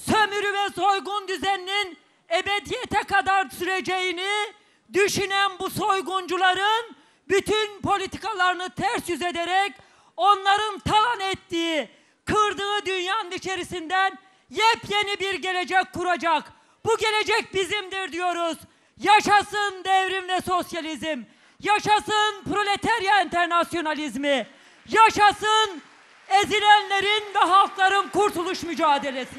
sömürü ve soygun düzeninin ebediyete kadar süreceğini düşünen bu soyguncuların bütün politikalarını ters yüz ederek onların talan ettiği, kırdığı dünyanın içerisinden yepyeni bir gelecek kuracak. Bu gelecek bizimdir diyoruz. Yaşasın devrim ve sosyalizm. Yaşasın proletarya internasyonalizmi. Yaşasın ezilenlerin ve halkların kurtuluş mücadelesi.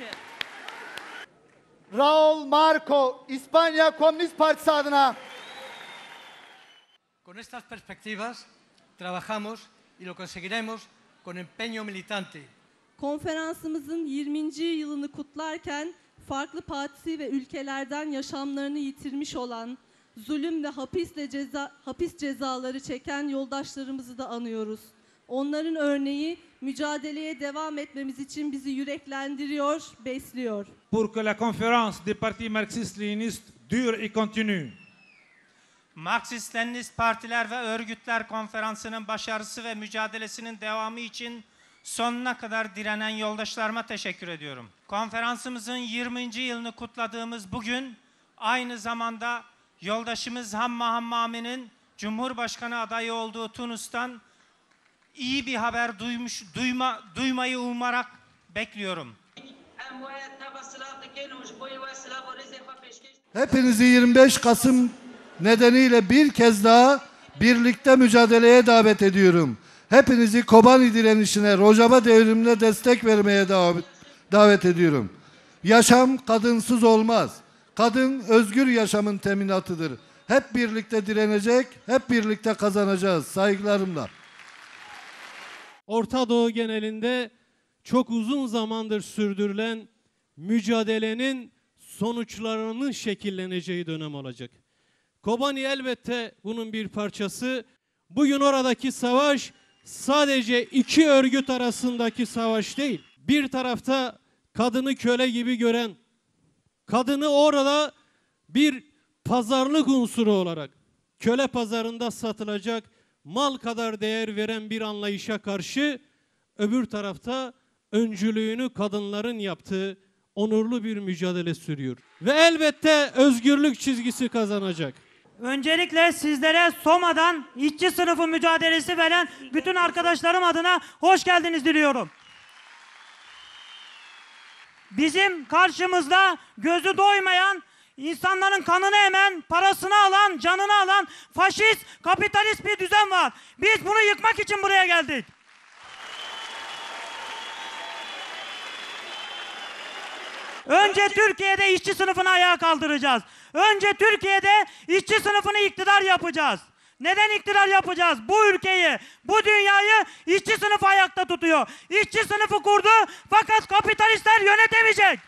Raul Marco, İspanya Komünist Partisi adına. Con estas perspectivas trabajamos y lo conseguiremos con empeño militante. Konferansımızın 20. yılını kutlarken farklı partisi ve ülkelerden yaşamlarını yitirmiş olan, zulüm ve hapis cezaları çeken yoldaşlarımızı da anıyoruz. Onların örneği mücadeleye devam etmemiz için bizi yüreklendiriyor, besliyor. Pour que la conférence des partis marxistes-léninistes dure et continue. Marksist-Leninist partiler ve örgütler konferansının başarısı ve mücadelesinin devamı için sonuna kadar direnen yoldaşlarıma teşekkür ediyorum. Konferansımızın 20. yılını kutladığımız bugün aynı zamanda yoldaşımız Hamma Amin'in Cumhurbaşkanı adayı olduğu Tunus'tan iyi bir haber duymayı umarak bekliyorum. Hepinizi 25 Kasım nedeniyle bir kez daha birlikte mücadeleye davet ediyorum. Hepinizi Kobani direnişine, Rojava devrimine destek vermeye davet ediyorum. Yaşam kadınsız olmaz. Kadın özgür yaşamın teminatıdır. Hep birlikte direnecek, hep birlikte kazanacağız. Saygılarımla. Orta Doğu genelinde çok uzun zamandır sürdürülen mücadelenin sonuçlarının şekilleneceği dönem olacak. Kobani elbette bunun bir parçası. Bugün oradaki savaş sadece iki örgüt arasındaki savaş değil. Bir tarafta kadını köle gibi gören, kadını orada bir pazarlık unsuru olarak köle pazarında satılacak mal kadar değer veren bir anlayışa karşı, öbür tarafta öncülüğünü kadınların yaptığı onurlu bir mücadele sürüyor. Ve elbette özgürlük çizgisi kazanacak. Öncelikle sizlere Soma'dan işçi sınıfı mücadelesi veren bütün arkadaşlarım adına hoş geldiniz diliyorum. Bizim karşımızda gözü doymayan, insanların kanını emen, parasını alan, canını alan faşist, kapitalist bir düzen var. Biz bunu yıkmak için buraya geldik. Önce Türkiye'de işçi sınıfını ayağa kaldıracağız. Önce Türkiye'de işçi sınıfını iktidar yapacağız. Neden iktidar yapacağız? Bu ülkeyi, bu dünyayı işçi sınıfı ayakta tutuyor. İşçi sınıfı kurdu fakat kapitalistler yönetemeyecek.